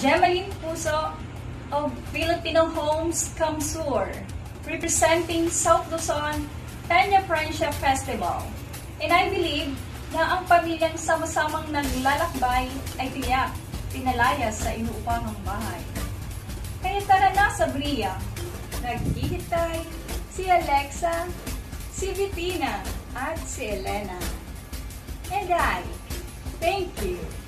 Gemaline Puso of Filipino Homes Kamsur, representing South Luzon Peña Francia Festival. And I believe na ang pamilyang sama-samang naglalakbay ay tiyak, pinalayas sa inuupangang bahay. Kaya tara na sa Bria, naghihintay si Alexa, si Vitina, at si Elena. And I thank you.